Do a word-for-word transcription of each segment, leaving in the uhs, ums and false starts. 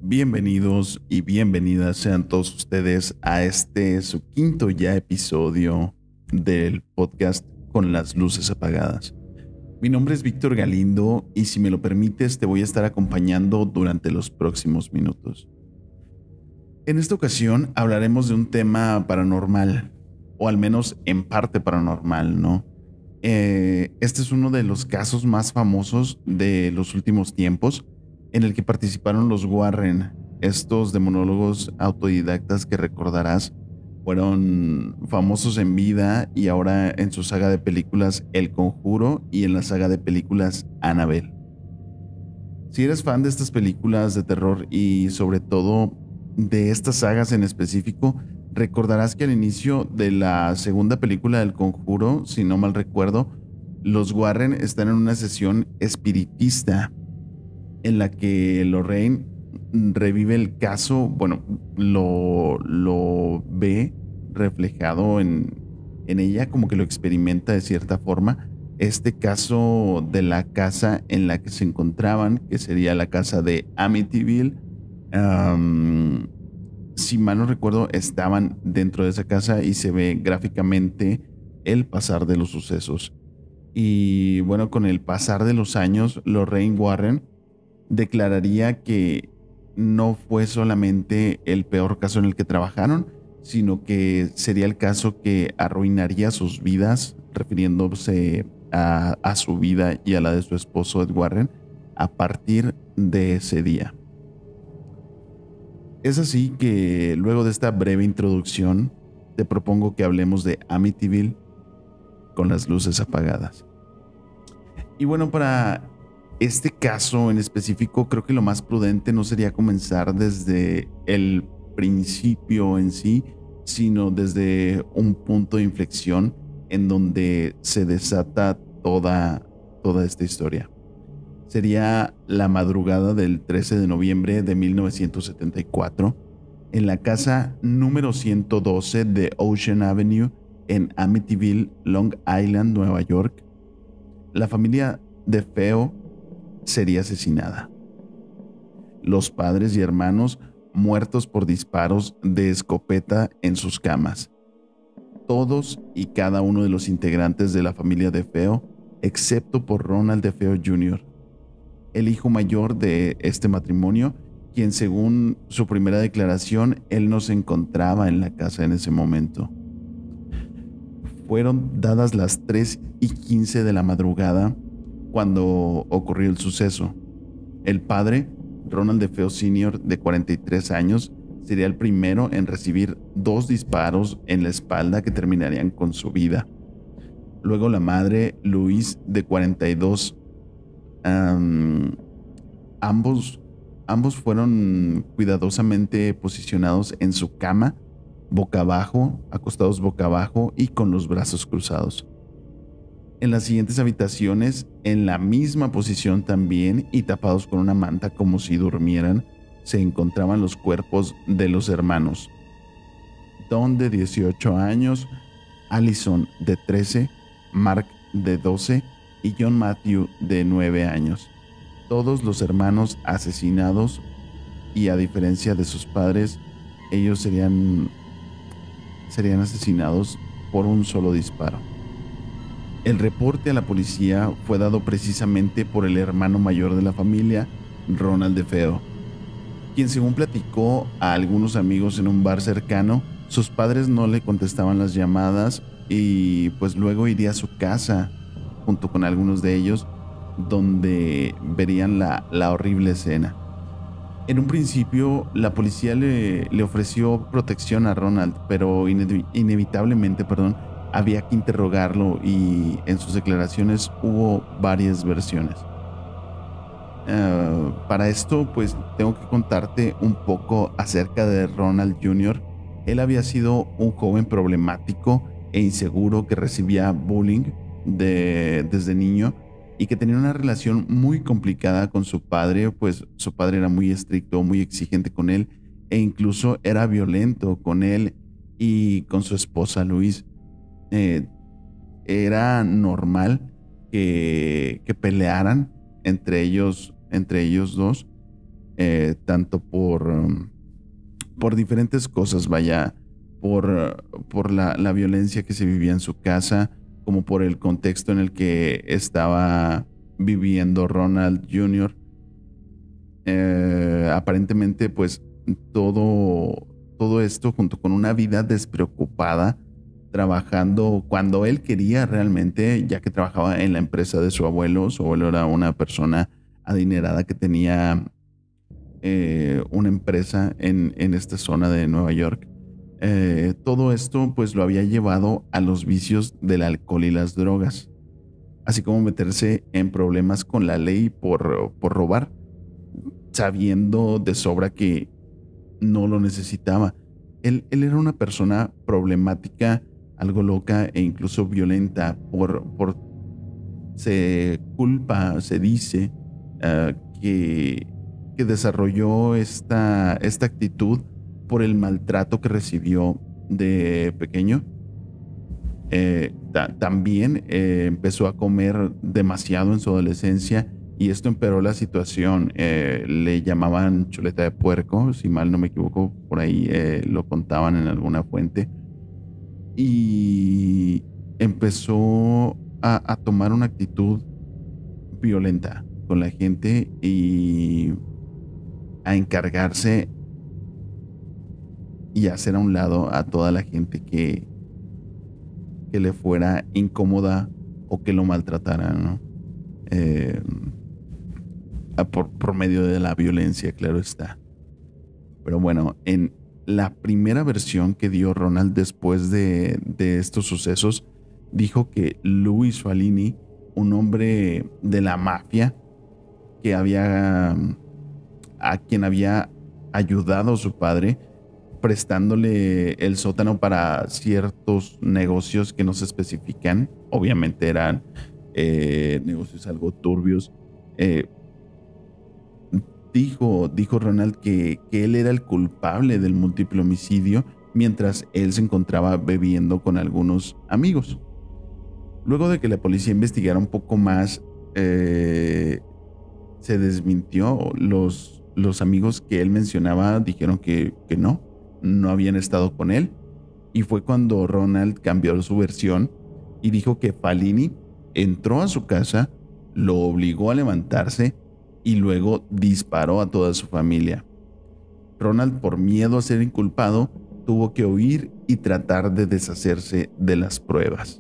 Bienvenidos y bienvenidas sean todos ustedes a este su quinto ya episodio del podcast Con las luces apagadas. Mi nombre es Víctor Galindo y si me lo permites te voy a estar acompañando durante los próximos minutos. En esta ocasión hablaremos de un tema paranormal, o al menos en parte paranormal, ¿no? Eh, este es uno de los casos más famosos de los últimos tiempos, en el que participaron los Warren, estos demonólogos autodidactas que recordarás fueron famosos en vida y ahora en su saga de películas El Conjuro y en la saga de películas Annabelle. Si eres fan de estas películas de terror y sobre todo de estas sagas en específico, recordarás que al inicio de la segunda película del Conjuro, si no mal recuerdo, los Warren están en una sesión espiritista en la que Lorraine revive el caso, bueno, lo, lo ve reflejado en, en ella, como que lo experimenta de cierta forma. Este caso de la casa en la que se encontraban, que sería la casa de Amityville, um, si mal no recuerdo, estaban dentro de esa casa y se ve gráficamente el pasar de los sucesos. Y bueno, con el pasar de los años, Lorraine Warren declararía que no fue solamente el peor caso en el que trabajaron, sino que sería el caso que arruinaría sus vidas, refiriéndose a, a su vida y a la de su esposo Ed Warren, a partir de ese día. Es así que luego de esta breve introducción, te propongo que hablemos de Amityville con las luces apagadas. Y bueno, para este caso en específico, creo que lo más prudente no sería comenzar desde el principio en sí, sino desde un punto de inflexión en donde se desata toda, toda esta historia. Sería la madrugada del trece de noviembre de mil novecientos setenta y cuatro en la casa número ciento doce de Ocean Avenue en Amityville, Long Island, Nueva York. La familia DeFeo sería asesinada. Los padres y hermanos muertos por disparos de escopeta en sus camas. Todos y cada uno de los integrantes de la familia DeFeo, excepto por Ronald DeFeo junior, el hijo mayor de este matrimonio, quien según su primera declaración, él no se encontraba en la casa en ese momento. Fueron dadas las tres y quince de la madrugada cuando ocurrió el suceso. El padre, Ronald DeFeo senior, de cuarenta y tres años, sería el primero en recibir dos disparos en la espalda que terminarían con su vida. Luego la madre, Louise, de cuarenta y dos. Um, ambos, ambos fueron cuidadosamente posicionados en su cama, boca abajo, acostados boca abajo y con los brazos cruzados. En las siguientes habitaciones, en la misma posición también y tapados con una manta como si durmieran, se encontraban los cuerpos de los hermanos. Don, de dieciocho años, Allison, de trece, Mark, de doce y John Matthew, de nueve años. Todos los hermanos asesinados y, a diferencia de sus padres, ellos serían, serían asesinados por un solo disparo. El reporte a la policía fue dado precisamente por el hermano mayor de la familia, Ronald DeFeo, quien según platicó a algunos amigos en un bar cercano, sus padres no le contestaban las llamadas y pues luego iría a su casa junto con algunos de ellos, donde verían la, la horrible escena. En un principio la policía le, le ofreció protección a Ronald, pero ine- inevitablemente, perdón, había que interrogarlo y en sus declaraciones hubo varias versiones. Uh, para esto, pues tengo que contarte un poco acerca de Ronald junior Él había sido un joven problemático e inseguro que recibía bullying de, desde niño y que tenía una relación muy complicada con su padre, pues su padre era muy estricto, muy exigente con él e incluso era violento con él y con su esposa Louise. Eh, era normal que, que pelearan entre ellos, entre ellos dos eh, tanto por, um, por diferentes cosas, vaya, por, por la, la violencia que se vivía en su casa, como por el contexto en el que estaba viviendo Ronald junior Eh, aparentemente, pues todo, todo esto junto con una vida despreocupada, trabajando cuando él quería realmente, ya que trabajaba en la empresa de su abuelo. Su abuelo era una persona adinerada que tenía eh, una empresa en, en esta zona de Nueva York. Eh, todo esto pues lo había llevado a los vicios del alcohol y las drogas, así como meterse en problemas con la ley por, por robar, sabiendo de sobra que no lo necesitaba. Él, él era una persona problemática, algo loca e incluso violenta. Por, por se culpa, se dice uh, que, que desarrolló esta, esta actitud por el maltrato que recibió de pequeño. Eh, ta, también eh, empezó a comer demasiado en su adolescencia y esto empeoró la situación. Eh, le llamaban chuleta de puerco, si mal no me equivoco, por ahí eh, lo contaban en alguna fuente. Y empezó a, a tomar una actitud violenta con la gente y a encargarse y hacer a un lado a toda la gente que, que le fuera incómoda o que lo maltratara, ¿no? Eh, por, por medio de la violencia, claro está. Pero bueno, en la primera versión que dio Ronald después de, de estos sucesos, dijo que Louis Falini, un hombre de la mafia que había, a quien había ayudado a su padre, prestándole el sótano para ciertos negocios que no se especifican. Obviamente eran eh, negocios algo turbios. Eh, dijo, dijo Ronald que, que él era el culpable del múltiple homicidio mientras él se encontraba bebiendo con algunos amigos. Luego de que la policía investigara un poco más, eh, se desmintió. Los, los amigos que él mencionaba dijeron que, que no, no habían estado con él. Y fue cuando Ronald cambió su versión y dijo que Falini entró a su casa, lo obligó a levantarse y luego disparó a toda su familia. Ronald, por miedo a ser inculpado, tuvo que huir y tratar de deshacerse de las pruebas.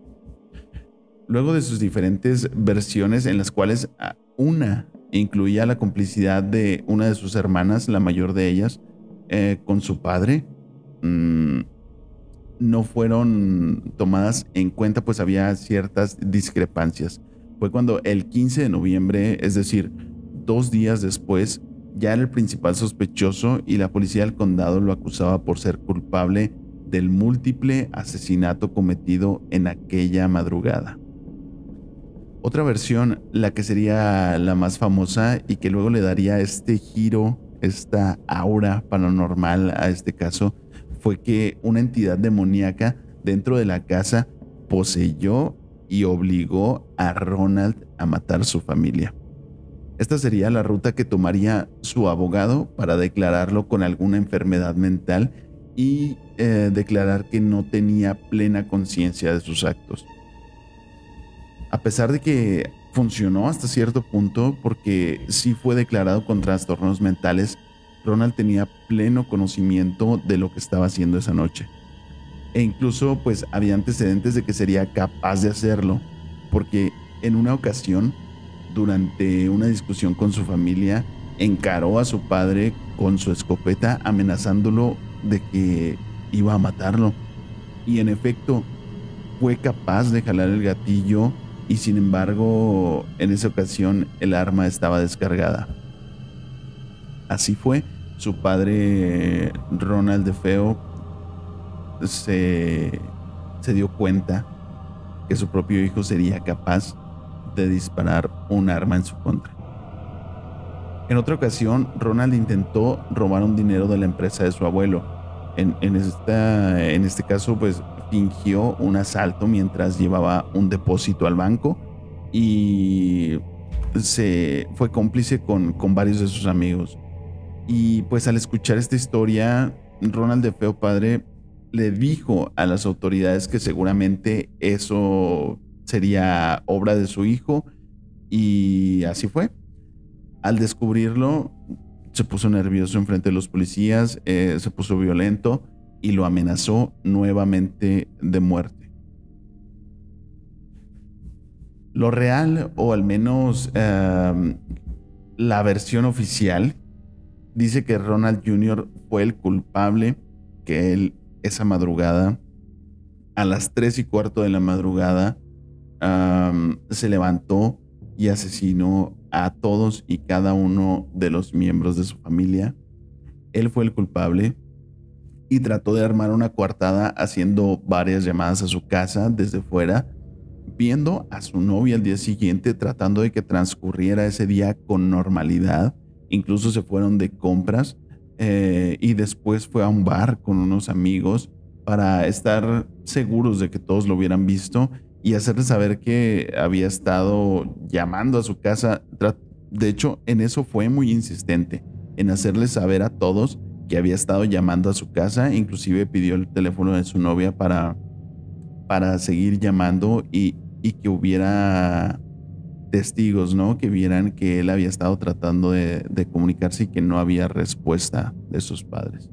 Luego de sus diferentes versiones, en las cuales una incluía la complicidad de una de sus hermanas, la mayor de ellas, eh, con su padre, mmm, no fueron tomadas en cuenta, pues había ciertas discrepancias. Fue cuando el quince de noviembre, es decir, dos días después, ya era el principal sospechoso y la policía del condado lo acusaba por ser culpable del múltiple asesinato cometido en aquella madrugada. Otra versión, la que sería la más famosa y que luego le daría este giro, esta aura paranormal a este caso, fue que una entidad demoníaca dentro de la casa poseyó y obligó a Ronald a matar a su familia. Esta sería la ruta que tomaría su abogado para declararlo con alguna enfermedad mental y eh, declarar que no tenía plena conciencia de sus actos. A pesar de que funcionó hasta cierto punto, porque sí fue declarado con trastornos mentales, Ronald tenía pleno conocimiento de lo que estaba haciendo esa noche. E incluso pues había antecedentes de que sería capaz de hacerlo, porque en una ocasión, durante una discusión con su familia, encaró a su padre con su escopeta amenazándolo de que iba a matarlo. Y en efecto, fue capaz de jalar el gatillo y sin embargo, en esa ocasión el arma estaba descargada. Así fue, su padre Ronald DeFeo se, se dio cuenta que su propio hijo sería capaz de disparar un arma en su contra. En otra ocasión, Ronald intentó robar un dinero de la empresa de su abuelo. En, en, esta, en este caso, pues fingió un asalto mientras llevaba un depósito al banco y se fue cómplice con, con varios de sus amigos. Y pues al escuchar esta historia, Ronald de Feo Padre le dijo a las autoridades que seguramente eso sería obra de su hijo, y así fue. Al descubrirlo, se puso nervioso enfrente de los policías, eh, se puso violento y lo amenazó nuevamente de muerte. Lo real, o al menos eh, la versión oficial, dice que Ronald junior fue el culpable, que él esa madrugada, a las tres y cuarto de la madrugada, um, se levantó y asesinó a todos y cada uno de los miembros de su familia. Él fue el culpable y trató de armar una coartada haciendo varias llamadas a su casa desde fuera, viendo a su novia al día siguiente, tratando de que transcurriera ese día con normalidad. Incluso se fueron de compras eh, y después fue a un bar con unos amigos para estar seguros de que todos lo hubieran visto y hacerles saber que había estado llamando a su casa. De hecho, en eso fue muy insistente, en hacerles saber a todos que había estado llamando a su casa. Inclusive pidió el teléfono de su novia para, para seguir llamando y, y que hubiera testigos, ¿no? Que vieran que él había estado tratando de, de comunicarse y que no había respuesta de sus padres.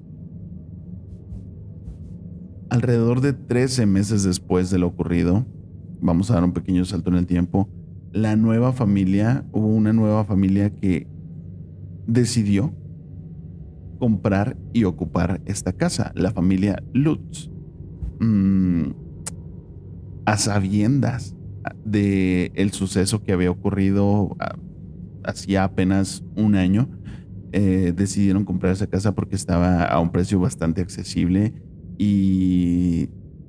Alrededor de trece meses después de lo ocurrido, vamos a dar un pequeño salto en el tiempo, la nueva familia, hubo una nueva familia que decidió comprar y ocupar esta casa, la familia Lutz, mm, a sabiendas de el suceso que había ocurrido hacía apenas un año. Eh, decidieron comprar esa casa porque estaba a un precio bastante accesible y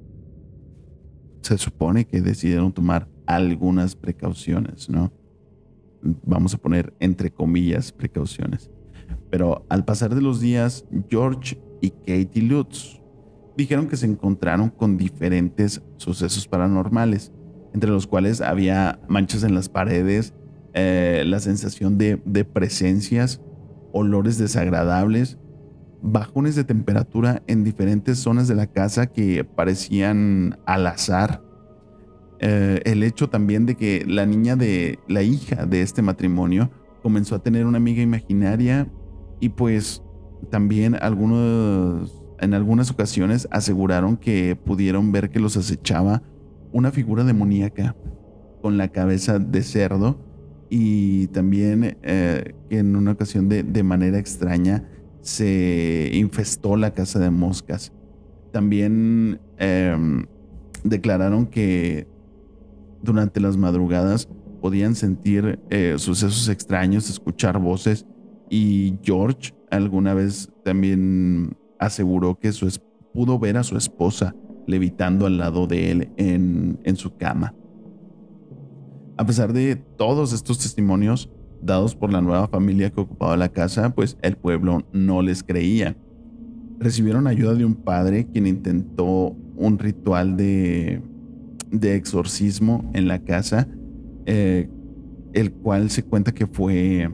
se supone que decidieron tomar algunas precauciones, ¿no? Vamos a poner entre comillas precauciones. Pero al pasar de los días, George y Katie Lutz dijeron que se encontraron con diferentes sucesos paranormales, entre los cuales había manchas en las paredes, eh, la sensación de, de presencias, olores desagradables, bajones de temperatura en diferentes zonas de la casa que parecían al azar. Eh, el hecho también de que la niña de la hija de este matrimonio comenzó a tener una amiga imaginaria y pues también algunos, en algunas ocasiones aseguraron que pudieron ver que los acechaba una figura demoníaca con la cabeza de cerdo y también eh, que en una ocasión de, de manera extraña se infestó la casa de moscas. También eh, declararon que durante las madrugadas podían sentir eh, sucesos extraños, escuchar voces, y George alguna vez también aseguró que su, pudo ver a su esposa levitando al lado de él en, en su cama. A pesar de todos estos testimonios dados por la nueva familia que ocupaba la casa, pues el pueblo no les creía. Recibieron ayuda de un padre quien intentó un ritual de, de exorcismo en la casa, eh, el cual se cuenta que fue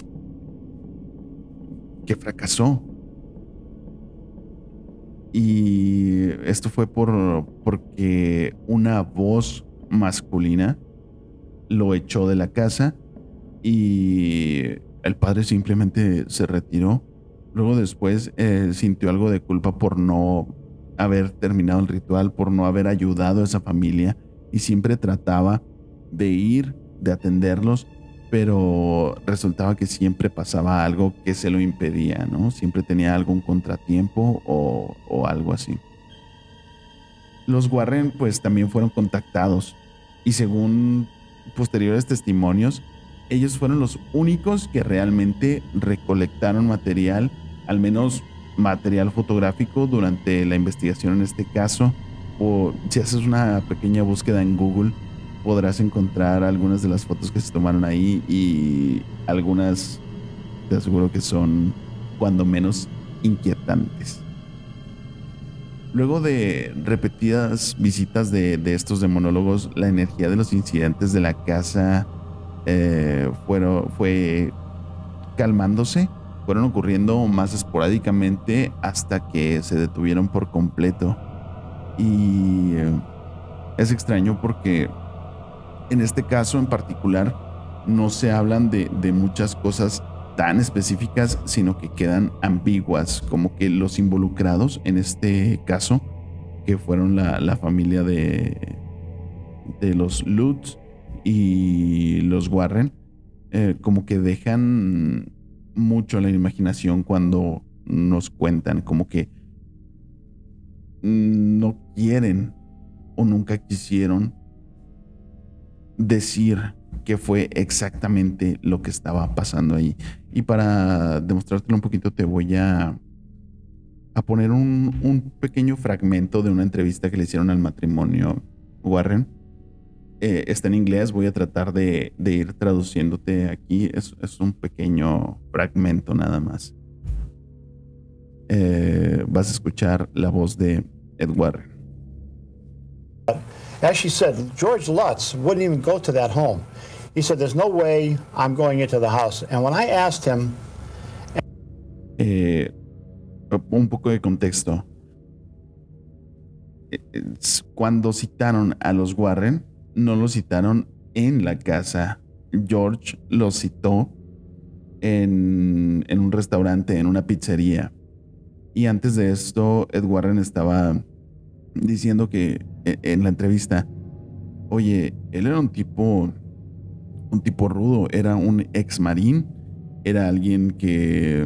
que fracasó. Y esto fue por porque una voz masculina lo echó de la casa y el padre simplemente se retiró. Luego después eh, sintió algo de culpa por no haber terminado el ritual, por no haber ayudado a esa familia, y siempre trataba de ir, de atenderlos, pero resultaba que siempre pasaba algo que se lo impedía, ¿no? Siempre tenía algún contratiempo o, o algo así. Los Warren pues también fueron contactados y según posteriores testimonios, ellos fueron los únicos que realmente recolectaron material, al menos material fotográfico, durante la investigación en este caso. O si haces una pequeña búsqueda en Google, podrás encontrar algunas de las fotos que se tomaron ahí y algunas te aseguro que son cuando menos inquietantes. Luego de repetidas visitas de, de estos demonólogos, la energía de los incidentes de la casa eh, fueron, fue calmándose fueron ocurriendo más esporádicamente hasta que se detuvieron por completo. Y eh, es extraño porque en este caso en particular no se hablan de, de muchas cosas tan específicas, sino que quedan ambiguas, como que los involucrados en este caso, que fueron la, la familia de, de los Lutz y los Warren, eh, como que dejan mucho la imaginación cuando nos cuentan, como que no quieren o nunca quisieron decir qué fue exactamente lo que estaba pasando ahí. Y para demostrártelo un poquito te voy a, a poner un, un pequeño fragmento de una entrevista que le hicieron al matrimonio Warren. Eh, está en inglés, voy a tratar de, de ir traduciéndote aquí. Es, es un pequeño fragmento nada más. Eh, vas a escuchar la voz de Ed Warren. As she said, George Lutz wouldn't even go to that home. He said, there's no way I'm going into the house. And when I asked him... Eh, un poco de contexto. Cuando citaron a los Warren, no los citaron en la casa. George los citó en, en un restaurante, en una pizzería. Y antes de esto, Ed Warren estaba diciendo que en la entrevista, oye, él era un tipo, un tipo rudo, era un ex marín, era alguien que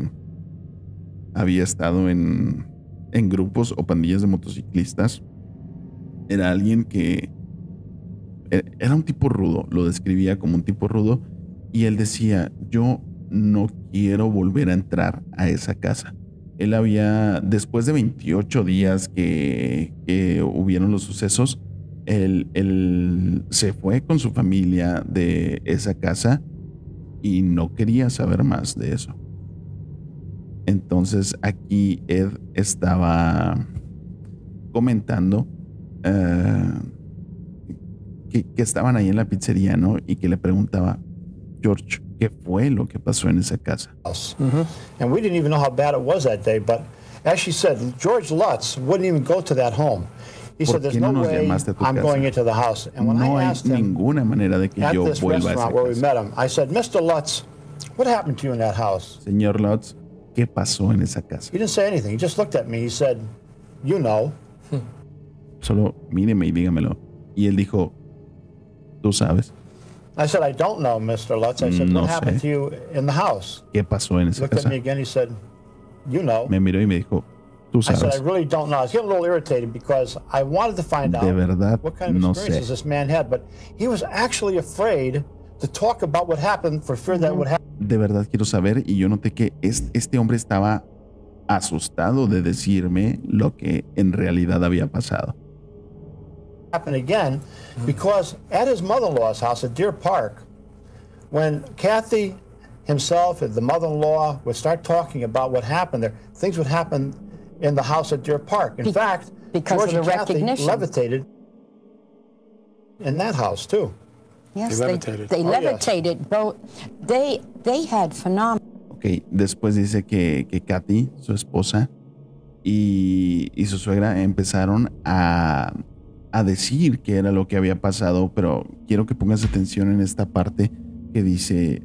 había estado en, en grupos o pandillas de motociclistas, era alguien que era un tipo rudo, lo describía como un tipo rudo, y él decía, yo no quiero volver a entrar a esa casa. Él había, después de veintiocho días que, que hubieron los sucesos, él, él se fue con su familia de esa casa y no quería saber más de eso. Entonces aquí Ed estaba comentando uh, que, que estaban ahí en la pizzería, ¿no? Y que le preguntaba, George, ¿qué fue lo que pasó en esa casa? Mm-hmm. And we didn't even know how bad it was that day, but as she said, George Lutz wouldn't even go to that home. He said, there's no way I'm going into the house. And when no I asked him ninguna manera de que at yo this vuelva a esa restaurant where we casa. met him, I said, Mister Lutz, what happened to you in that house? Señor Lutz, ¿qué pasó en esa casa? He didn't say anything. He just looked at me. He said, you know. Solo míreme y dígamelo. Y él dijo, tú sabes. I said, I don't know, Mister Lutz. I said, No what happened sé. to you in the house? ¿Qué pasó en He esa looked at casa? me again. He said, you know. Me miró y me dijo, tú I said, I sabes. really don't know. I was getting a little irritated because I wanted to find out De verdad, what kind of no experiences sé. this man had, but he was actually afraid to talk about what happened for fear that would happen De verdad quiero saber, y yo noté que es- este hombre estaba asustado de decirme lo que en realidad había pasado. again, because at his mother-in-law's house at Deer Park, when Kathy himself and the mother-in-law would start talking about what happened there, things would happen in the house at Deer Park. In Be- fact, because George of the and Kathy recognition. levitated in that house too. Yes, They they, levitated. they Oh, yes. levitated. Both they they had phenomenal. Ok, después dice que, que Kathy, su esposa, y, y su suegra empezaron a, a decir qué era lo que había pasado, pero quiero que pongas atención en esta parte que dice,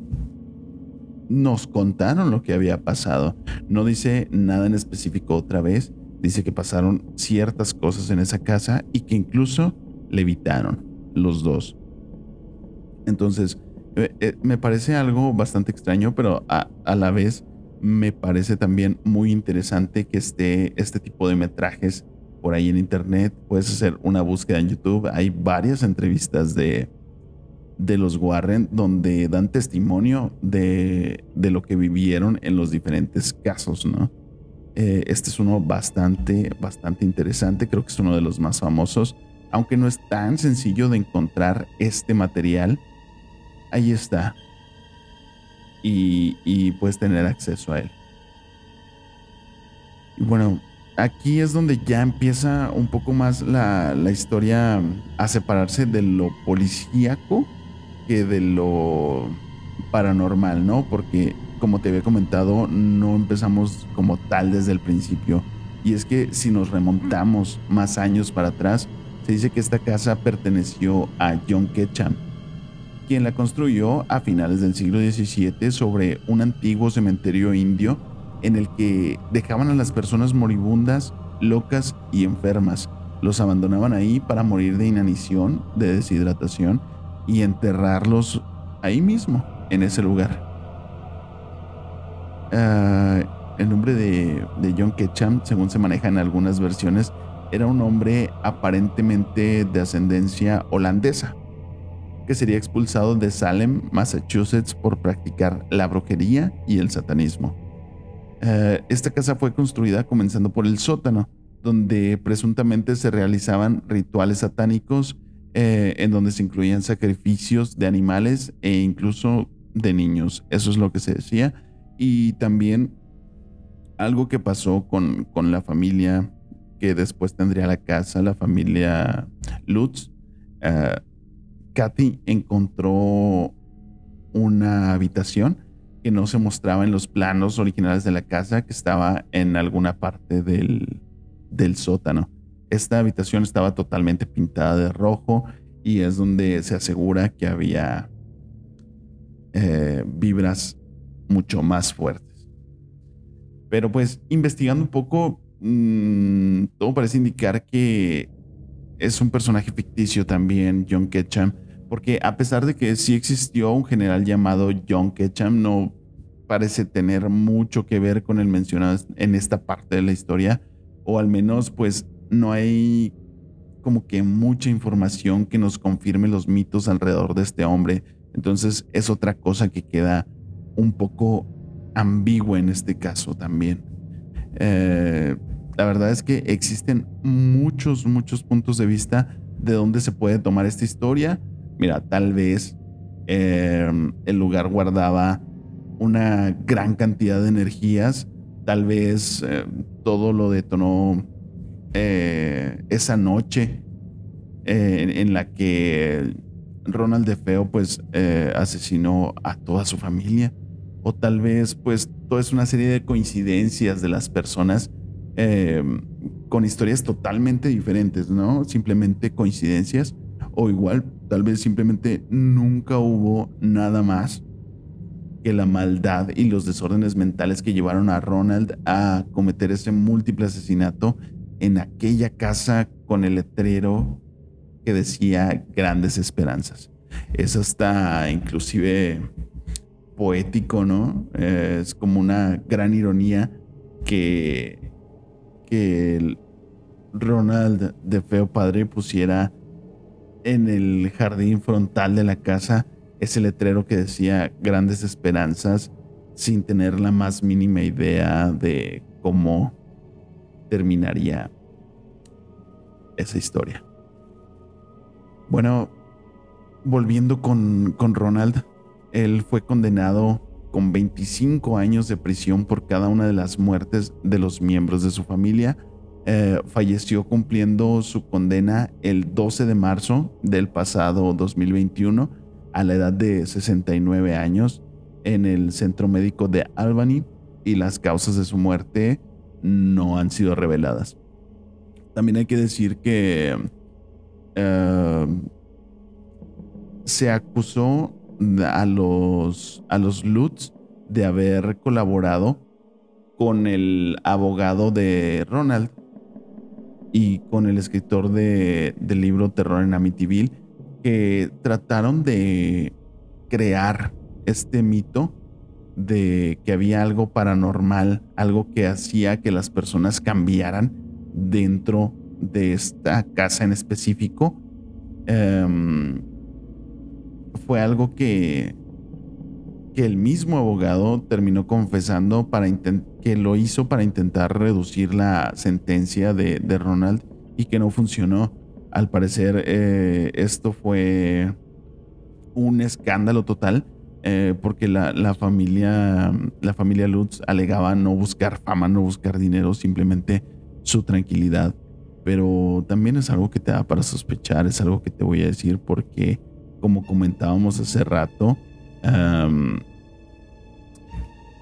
nos contaron lo que había pasado. No dice nada en específico otra vez, dice que pasaron ciertas cosas en esa casa y que incluso levitaron los dos. Entonces, eh, eh, me parece algo bastante extraño, pero a, a la vez me parece también muy interesante que esté este tipo de metrajes por ahí en internet. Puedes hacer una búsqueda en YouTube. Hay varias entrevistas de, de los Warren donde dan testimonio de, de lo que vivieron en los diferentes casos, ¿no? Eh, este es uno bastante, bastante interesante. Creo que es uno de los más famosos. Aunque no es tan sencillo de encontrar este material, ahí está. Y, y puedes tener acceso a él. Y bueno, aquí es donde ya empieza un poco más la, la historia a separarse de lo policíaco que de lo paranormal, ¿no? Porque como te había comentado, no empezamos como tal desde el principio. Y es que si nos remontamos más años para atrás, se dice que esta casa perteneció a John Ketcham, quien la construyó a finales del siglo diecisiete sobre un antiguo cementerio indio en el que dejaban a las personas moribundas, locas y enfermas. Los abandonaban ahí para morir de inanición, de deshidratación y enterrarlos ahí mismo, en ese lugar. Uh, el nombre de, de John Ketcham, según se maneja en algunas versiones, era un hombre aparentemente de ascendencia holandesa, que sería expulsado de Salem, Massachusetts, por practicar la brujería y el satanismo. Uh, esta casa fue construida comenzando por el sótano, donde presuntamente se realizaban rituales satánicos, eh, en donde se incluían sacrificios de animales e incluso de niños. Eso es lo que se decía. Y también algo que pasó con, con la familia que después tendría la casa, la familia Lutz. Uh, Kathy encontró una habitación que no se mostraba en los planos originales de la casa, que estaba en alguna parte del, del sótano. Esta habitación estaba totalmente pintada de rojo y es donde se asegura que había eh, vibras mucho más fuertes. Pero pues investigando un poco, mmm, todo parece indicar que es un personaje ficticio también, John Ketcham, porque a pesar de que sí existió un general llamado John Ketcham, no parece tener mucho que ver con el mencionado en esta parte de la historia, o al menos pues no hay como que mucha información que nos confirme los mitos alrededor de este hombre. Entonces es otra cosa que queda un poco ambigua en este caso también. Eh, la verdad es que existen muchos, muchos puntos de vista de dónde se puede tomar esta historia. Mira, tal vez eh, el lugar guardaba una gran cantidad de energías. Tal vez eh, todo lo detonó eh, esa noche eh, en, en la que Ronald DeFeo pues eh, asesinó a toda su familia. O tal vez pues toda es una serie de coincidencias de las personas eh, con historias totalmente diferentes, ¿no? Simplemente coincidencias. O igual tal vez simplemente nunca hubo nada más que la maldad y los desórdenes mentales que llevaron a Ronald a cometer ese múltiple asesinato en aquella casa con el letrero que decía Grandes Esperanzas. Es hasta inclusive poético, ¿no? Eh, es como una gran ironía que, que el Ronald DeFeo padre pusiera en el jardín frontal de la casa ese letrero que decía Grandes Esperanzas, sin tener la más mínima idea de cómo terminaría esa historia. Bueno, volviendo con, con Ronald, él fue condenado con veinticinco años de prisión por cada una de las muertes de los miembros de su familia. Eh, falleció cumpliendo su condena el doce de marzo del pasado dos mil veintiuno a la edad de sesenta y nueve años en el centro médico de Albany, y las causas de su muerte no han sido reveladas. También hay que decir que uh, se acusó a los, a los Lutz de haber colaborado con el abogado de Ronald y con el escritor de, del libro Terror en Amityville, que trataron de crear este mito de que había algo paranormal, algo que hacía que las personas cambiaran dentro de esta casa en específico. Um, fue algo que, que el mismo abogado terminó confesando para intent- que lo hizo para intentar reducir la sentencia de, de Ronald, y que no funcionó. Al parecer eh, esto fue un escándalo total, eh, porque la, la familia la familia Lutz alegaba no buscar fama, no buscar dinero, simplemente su tranquilidad. Pero también es algo que te da para sospechar, es algo que te voy a decir porque, como comentábamos hace rato, um,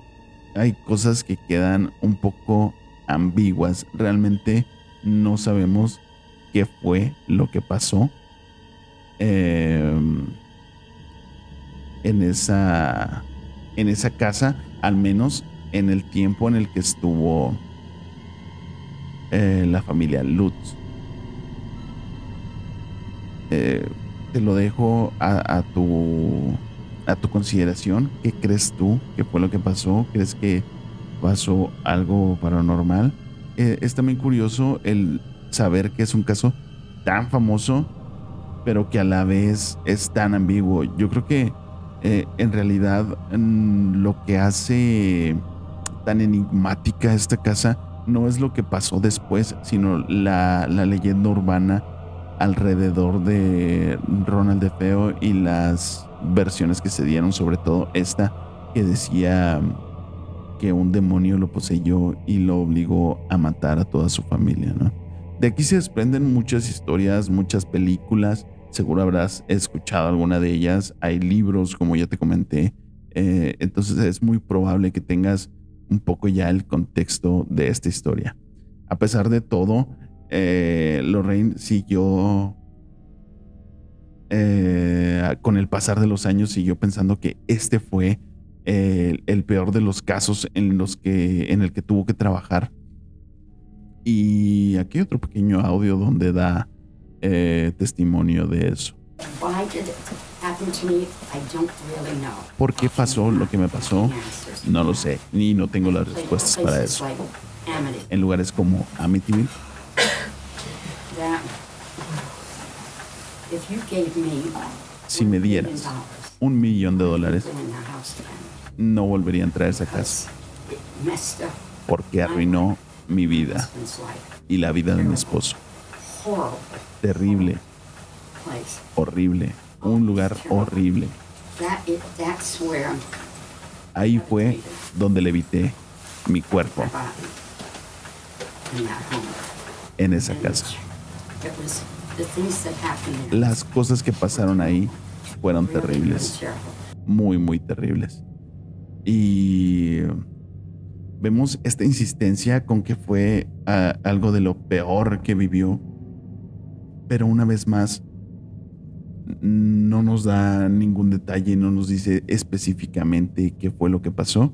hay cosas que quedan un poco ambiguas. Realmente no sabemos qué fue lo que pasó eh, en esa en esa casa, al menos en el tiempo en el que estuvo eh, la familia Lutz. Eh, te lo dejo a, a tu a tu consideración. ¿Qué crees tú que fue lo que pasó? ¿Crees que pasó algo paranormal? Eh, es también curioso el saber que es un caso tan famoso, pero que a la vez es tan ambiguo. Yo creo que eh, en realidad mm, lo que hace tan enigmática esta casa no es lo que pasó después, sino la, la leyenda urbana alrededor de Ronald DeFeo y las versiones que se dieron, sobre todo esta que decía que un demonio lo poseyó y lo obligó a matar a toda su familia, ¿no? De aquí se desprenden muchas historias, muchas películas. Seguro habrás escuchado alguna de ellas. Hay libros, como ya te comenté. Eh, entonces es muy probable que tengas un poco ya el contexto de esta historia. A pesar de todo, eh, Lorraine siguió, eh, con el pasar de los años, siguió pensando que este fue eh, el peor de los casos en los que, en el que tuvo que trabajar. Y aquí hay otro pequeño audio donde da eh, testimonio de eso. ¿Por qué pasó lo que me pasó? No lo sé, ni no tengo las respuestas para eso. En lugares como Amityville, si me dieras un millón de dólares, no volvería a entrar a esa casa, porque arruinó mi vida y la vida de mi esposo. Terrible, horrible, un lugar horrible. Ahí fue donde levité mi cuerpo, en esa casa. Las cosas que pasaron ahí fueron terribles, muy, muy terribles. Y vemos esta insistencia con que fue uh, algo de lo peor que vivió, pero una vez más no nos da ningún detalle, no nos dice específicamente qué fue lo que pasó.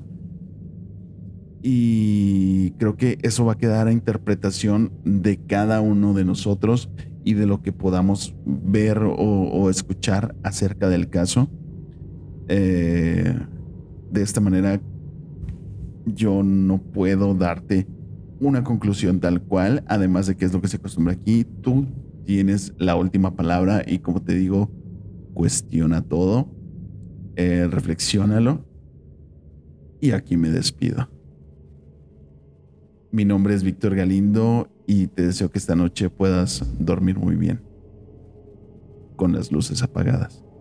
Y creo que eso va a quedar a interpretación de cada uno de nosotros y de lo que podamos ver o, o escuchar acerca del caso. Eh, de esta manera, yo no puedo darte una conclusión tal cual, además de que es lo que se acostumbra aquí. Tú tienes la última palabra y, como te digo, cuestiona todo, eh, reflexiónalo, y aquí me despido. Mi nombre es Víctor Galindo y te deseo que esta noche puedas dormir muy bien, con las luces apagadas.